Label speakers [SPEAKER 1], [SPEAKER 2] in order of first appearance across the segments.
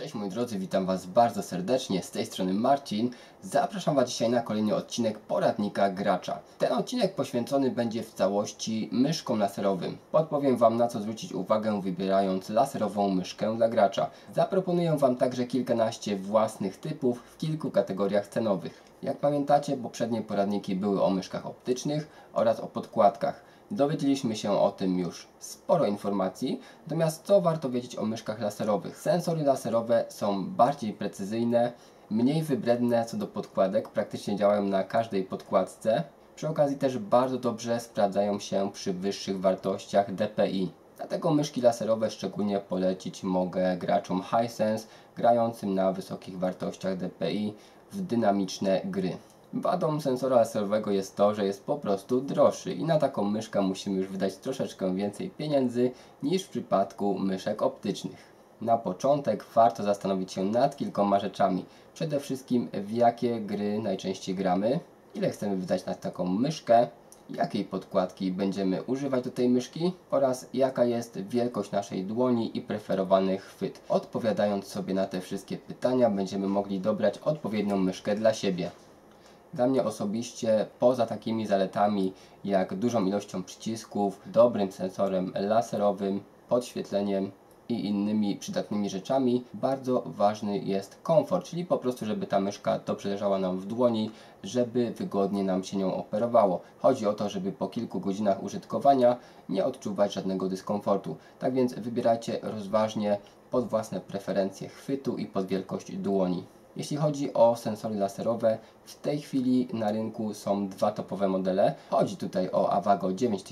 [SPEAKER 1] Cześć moi drodzy, witam Was bardzo serdecznie, z tej strony Marcin. Zapraszam Was dzisiaj na kolejny odcinek poradnika gracza. Ten odcinek poświęcony będzie w całości myszkom laserowym. Podpowiem Wam, na co zwrócić uwagę, wybierając laserową myszkę dla gracza. Zaproponuję Wam także kilkanaście własnych typów w kilku kategoriach cenowych. Jak pamiętacie, poprzednie poradniki były o myszkach optycznych oraz o podkładkach. Dowiedzieliśmy się o tym już sporo informacji, natomiast co warto wiedzieć o myszkach laserowych? Sensory laserowe są bardziej precyzyjne, mniej wybredne co do podkładek, praktycznie działają na każdej podkładce. Przy okazji też bardzo dobrze sprawdzają się przy wyższych wartościach DPI. Dlatego myszki laserowe szczególnie polecić mogę graczom Hisense grającym na wysokich wartościach DPI w dynamiczne gry. Wadą sensora laserowego jest to, że jest po prostu droższy i na taką myszkę musimy już wydać troszeczkę więcej pieniędzy niż w przypadku myszek optycznych. Na początek warto zastanowić się nad kilkoma rzeczami. Przede wszystkim w jakie gry najczęściej gramy, ile chcemy wydać na taką myszkę, jakiej podkładki będziemy używać do tej myszki oraz jaka jest wielkość naszej dłoni i preferowany chwyt. Odpowiadając sobie na te wszystkie pytania będziemy mogli dobrać odpowiednią myszkę dla siebie. Dla mnie osobiście, poza takimi zaletami jak dużą ilością przycisków, dobrym sensorem laserowym, podświetleniem i innymi przydatnymi rzeczami, bardzo ważny jest komfort, czyli po prostu, żeby ta myszka dobrze leżała nam w dłoni, żeby wygodnie nam się nią operowało. Chodzi o to, żeby po kilku godzinach użytkowania nie odczuwać żadnego dyskomfortu. Tak więc wybierajcie rozważnie pod własne preferencje chwytu i pod wielkość dłoni. Jeśli chodzi o sensory laserowe, w tej chwili na rynku są dwa topowe modele. Chodzi tutaj o Avago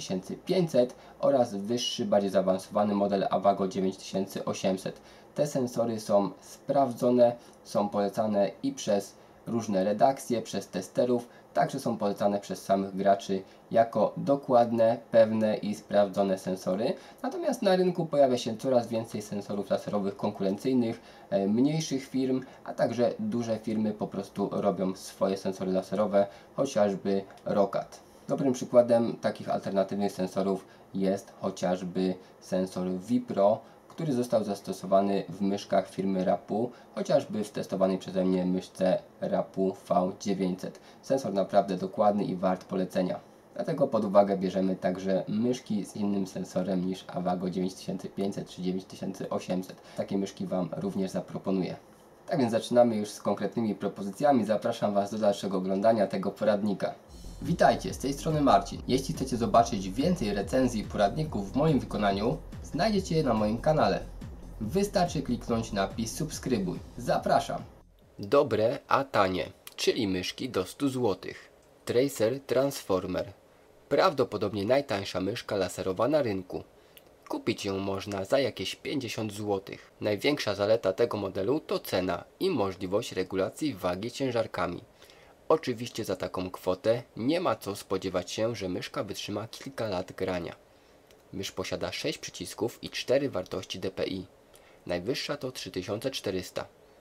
[SPEAKER 1] 9500 oraz wyższy, bardziej zaawansowany model Avago 9800. Te sensory są sprawdzone, są polecane i przez różne redakcje, przez testerów, także są polecane przez samych graczy jako dokładne, pewne i sprawdzone sensory. Natomiast na rynku pojawia się coraz więcej sensorów laserowych konkurencyjnych, mniejszych firm, a także duże firmy po prostu robią swoje sensory laserowe, chociażby Roccat. Dobrym przykładem takich alternatywnych sensorów jest chociażby sensor Vipro, który został zastosowany w myszkach firmy Rapu, chociażby w testowanej przeze mnie myszce Rapu V900. Sensor naprawdę dokładny i wart polecenia. Dlatego pod uwagę bierzemy także myszki z innym sensorem niż Avago 9500 czy 9800. Takie myszki Wam również zaproponuję. Tak więc zaczynamy już z konkretnymi propozycjami. Zapraszam Was do dalszego oglądania tego poradnika. Witajcie, z tej strony Marcin. Jeśli chcecie zobaczyć więcej recenzji i poradników w moim wykonaniu, znajdziecie je na moim kanale. Wystarczy kliknąć napis subskrybuj. Zapraszam.
[SPEAKER 2] Dobre, a tanie, czyli myszki do 100 zł. Tracer Transformer. Prawdopodobnie najtańsza myszka laserowa na rynku. Kupić ją można za jakieś 50 zł. Największa zaleta tego modelu to cena i możliwość regulacji wagi ciężarkami. Oczywiście za taką kwotę nie ma co spodziewać się, że myszka wytrzyma kilka lat grania. Mysz posiada 6 przycisków i 4 wartości DPI. Najwyższa to 3400.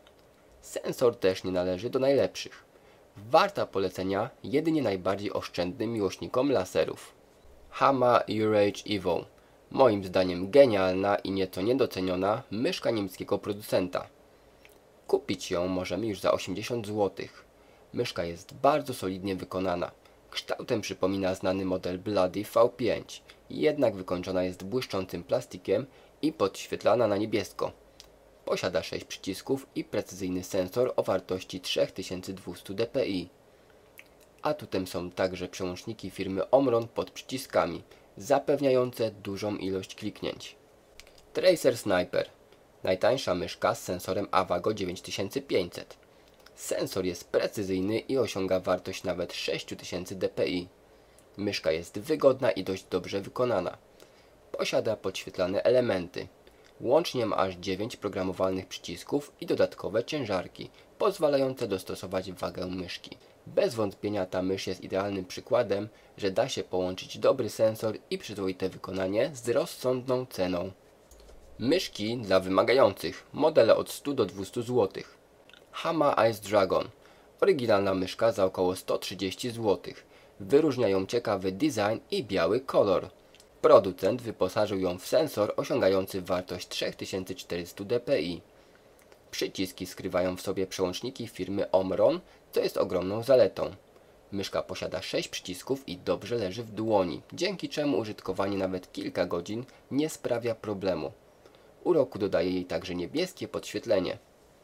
[SPEAKER 2] Sensor też nie należy do najlepszych. Warta polecenia jedynie najbardziej oszczędnym miłośnikom laserów. Hama Urage Evo. Moim zdaniem genialna i nieco niedoceniona myszka niemieckiego producenta. Kupić ją możemy już za 80 zł. Myszka jest bardzo solidnie wykonana. Kształtem przypomina znany model Bloody V5, jednak wykończona jest błyszczącym plastikiem i podświetlana na niebiesko. Posiada 6 przycisków i precyzyjny sensor o wartości 3200 dpi. Atutem są także przełączniki firmy Omron pod przyciskami, zapewniające dużą ilość kliknięć. Tracer Sniper. Najtańsza myszka z sensorem Avago 9500. Sensor jest precyzyjny i osiąga wartość nawet 6000 dpi. Myszka jest wygodna i dość dobrze wykonana. Posiada podświetlane elementy. Łącznie ma aż 9 programowalnych przycisków i dodatkowe ciężarki, pozwalające dostosować wagę myszki. Bez wątpienia ta mysz jest idealnym przykładem, że da się połączyć dobry sensor i przyzwoite wykonanie z rozsądną ceną. Myszki dla wymagających. Modele od 100 do 200 zł. Hama Ice Dragon. Oryginalna myszka za około 130 zł. Wyróżnia ją ciekawy design i biały kolor. Producent wyposażył ją w sensor osiągający wartość 3400 dpi. Przyciski skrywają w sobie przełączniki firmy Omron, co jest ogromną zaletą. Myszka posiada 6 przycisków i dobrze leży w dłoni, dzięki czemu użytkowanie nawet kilka godzin nie sprawia problemu. Uroku dodaje jej także niebieskie podświetlenie.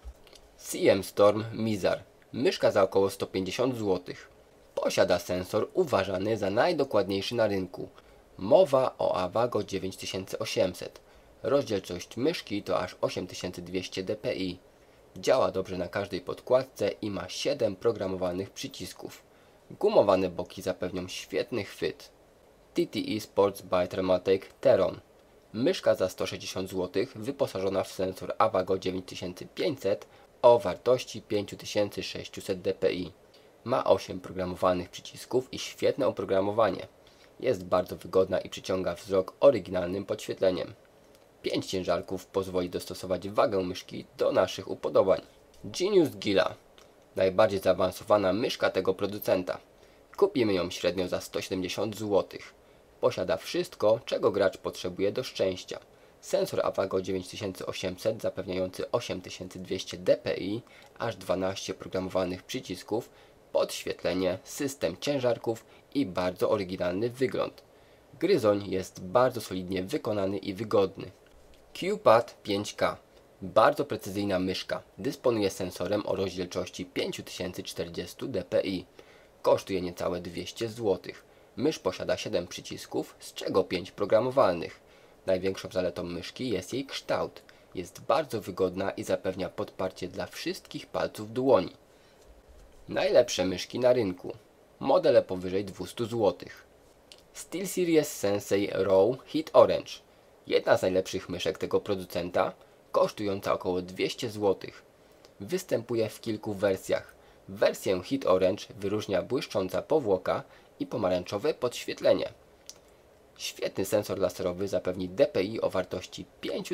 [SPEAKER 2] CM Storm Mizar. Myszka za około 150 zł. Posiada sensor uważany za najdokładniejszy na rynku. Mowa o Avago 9800. Rozdzielczość myszki to aż 8200 dpi. Działa dobrze na każdej podkładce i ma 7 programowanych przycisków. Gumowane boki zapewnią świetny chwyt. TTE Sports by Thermaltake Teron. Myszka za 160 zł wyposażona w sensor Avago 9500 o wartości 5600 dpi. Ma 8 programowanych przycisków i świetne oprogramowanie. Jest bardzo wygodna i przyciąga wzrok oryginalnym podświetleniem. 5 ciężarków pozwoli dostosować wagę myszki do naszych upodobań. Genius Gila. Najbardziej zaawansowana myszka tego producenta. Kupimy ją średnio za 170 zł. Posiada wszystko, czego gracz potrzebuje do szczęścia. Sensor Avago 9800 zapewniający 8200 dpi, aż 12 programowanych przycisków, podświetlenie, system ciężarków i bardzo oryginalny wygląd. Gryzoń jest bardzo solidnie wykonany i wygodny. QPad 5K. Bardzo precyzyjna myszka. Dysponuje sensorem o rozdzielczości 5040 dpi. Kosztuje niecałe 200 zł. Mysz posiada 7 przycisków, z czego 5 programowalnych. Największą zaletą myszki jest jej kształt. Jest bardzo wygodna i zapewnia podparcie dla wszystkich palców dłoni. Najlepsze myszki na rynku. Modele powyżej 200 zł. SteelSeries Sensei Raw Heat Orange. Jedna z najlepszych myszek tego producenta, kosztująca około 200 zł. Występuje w kilku wersjach. Wersję Heat Orange wyróżnia błyszcząca powłoka i pomarańczowe podświetlenie. Świetny sensor laserowy zapewni dpi o wartości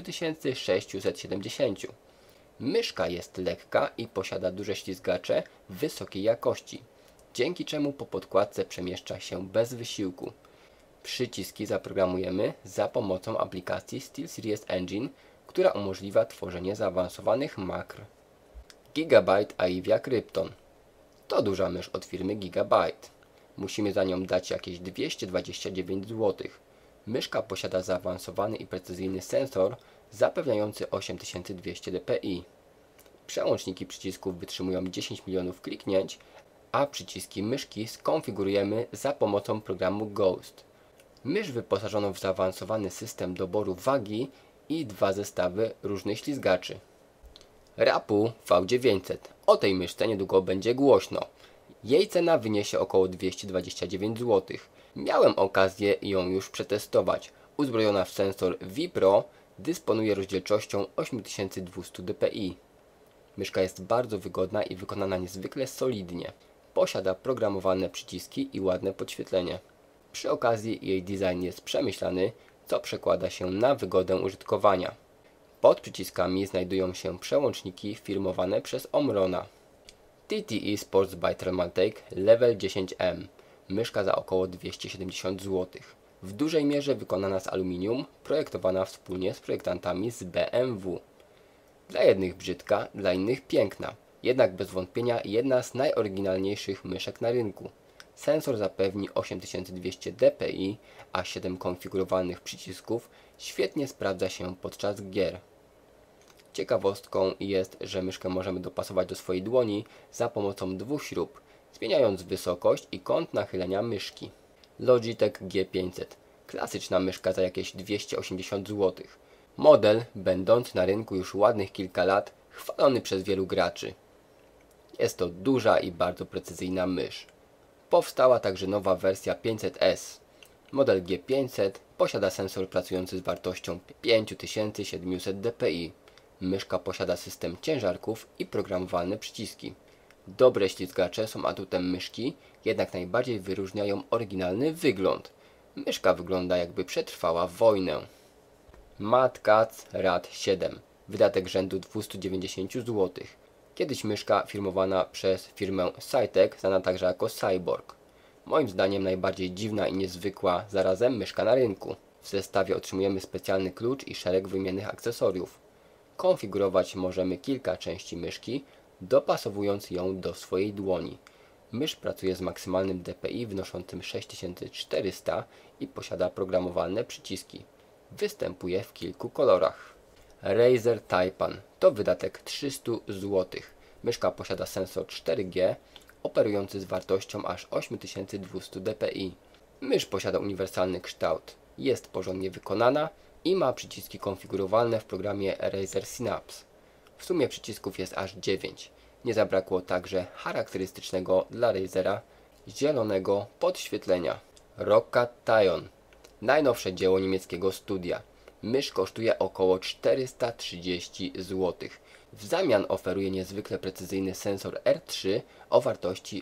[SPEAKER 2] 5670. Myszka jest lekka i posiada duże ślizgacze wysokiej jakości, dzięki czemu po podkładce przemieszcza się bez wysiłku. Przyciski zaprogramujemy za pomocą aplikacji SteelSeries Engine, która umożliwia tworzenie zaawansowanych makr. Gigabyte Aivia Krypton. To duża mysz od firmy Gigabyte. Musimy za nią dać jakieś 229 zł. Myszka posiada zaawansowany i precyzyjny sensor zapewniający 8200 dpi. Przełączniki przycisków wytrzymują 10 milionów kliknięć, a przyciski myszki skonfigurujemy za pomocą programu Ghost. Mysz wyposażoną w zaawansowany system doboru wagi i 2 zestawy różnych ślizgaczy. Rapu V900. O tej myszce niedługo będzie głośno. Jej cena wyniesie około 229 zł. Miałem okazję ją już przetestować. Uzbrojona w sensor VPRO dysponuje rozdzielczością 8200 dpi. Myszka jest bardzo wygodna i wykonana niezwykle solidnie. Posiada programowane przyciski i ładne podświetlenie. Przy okazji jej design jest przemyślany, co przekłada się na wygodę użytkowania. Pod przyciskami znajdują się przełączniki firmowane przez Omrona. TTE Sports by Thermaltake Level 10M. Myszka za około 270 zł. W dużej mierze wykonana z aluminium, projektowana wspólnie z projektantami z BMW. Dla jednych brzydka, dla innych piękna. Jednak bez wątpienia jedna z najoryginalniejszych myszek na rynku. Sensor zapewni 8200 dpi, a 7 konfigurowanych przycisków świetnie sprawdza się podczas gier. Ciekawostką jest, że myszkę możemy dopasować do swojej dłoni za pomocą 2 śrub, zmieniając wysokość i kąt nachylenia myszki. Logitech G500. Klasyczna myszka za jakieś 280 zł. Model, będący na rynku już ładnych kilka lat, chwalony przez wielu graczy. Jest to duża i bardzo precyzyjna mysz. Powstała także nowa wersja 500S. Model G500 posiada sensor pracujący z wartością 5700 dpi. Myszka posiada system ciężarków i programowalne przyciski. Dobre ślizgacze są atutem myszki, jednak najbardziej wyróżniają oryginalny wygląd. Myszka wygląda, jakby przetrwała wojnę. Mad Catz Rad 7. Wydatek rzędu 290 zł. Kiedyś myszka firmowana przez firmę Cytek, znana także jako Cyborg. Moim zdaniem najbardziej dziwna i niezwykła zarazem myszka na rynku. W zestawie otrzymujemy specjalny klucz i szereg wymiennych akcesoriów. Konfigurować możemy kilka części myszki, dopasowując ją do swojej dłoni. Mysz pracuje z maksymalnym DPI wynoszącym 6400 i posiada programowalne przyciski. Występuje w kilku kolorach. Razer Taipan to wydatek 300 zł. Myszka posiada sensor 4G operujący z wartością aż 8200 dpi. Mysz posiada uniwersalny kształt, jest porządnie wykonana i ma przyciski konfigurowalne w programie Razer Synapse. W sumie przycisków jest aż 9. Nie zabrakło także charakterystycznego dla Razera zielonego podświetlenia. Roccat Tyon, najnowsze dzieło niemieckiego studia. Mysz kosztuje około 430 zł. W zamian oferuje niezwykle precyzyjny sensor R3 o wartości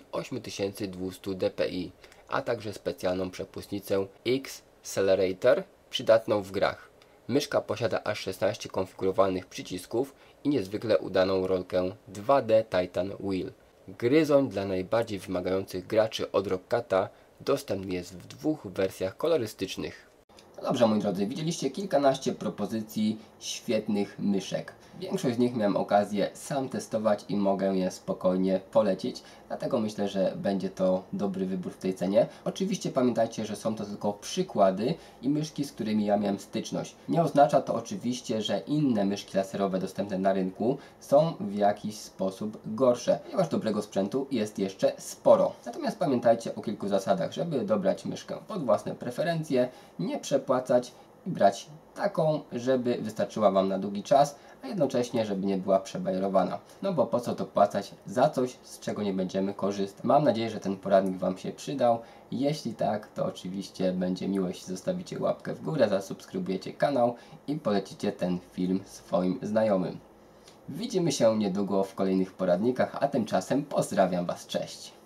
[SPEAKER 2] 8200 dpi, a także specjalną przepustnicę X-Celerator przydatną w grach. Myszka posiada aż 16 konfigurowalnych przycisków i niezwykle udaną rolkę 2D Titan Wheel. Gryzoń dla najbardziej wymagających graczy od Roccata dostępny jest w dwóch wersjach kolorystycznych.
[SPEAKER 1] No dobrze, moi drodzy, widzieliście kilkanaście propozycji świetnych myszek. Większość z nich miałem okazję sam testować i mogę je spokojnie polecić, dlatego myślę, że będzie to dobry wybór w tej cenie. Oczywiście pamiętajcie, że są to tylko przykłady i myszki, z którymi ja miałem styczność. Nie oznacza to oczywiście, że inne myszki laserowe dostępne na rynku są w jakiś sposób gorsze, ponieważ dobrego sprzętu jest jeszcze sporo. Natomiast pamiętajcie o kilku zasadach, żeby dobrać myszkę pod własne preferencje, nie przepłacać i brać taką, żeby wystarczyła Wam na długi czas, a jednocześnie, żeby nie była przebajerowana. No bo po co to płacać za coś, z czego nie będziemy korzystać. Mam nadzieję, że ten poradnik Wam się przydał. Jeśli tak, to oczywiście będzie miło, jeśli zostawicie łapkę w górę, zasubskrybujecie kanał i polecicie ten film swoim znajomym. Widzimy się niedługo w kolejnych poradnikach, a tymczasem pozdrawiam Was, cześć!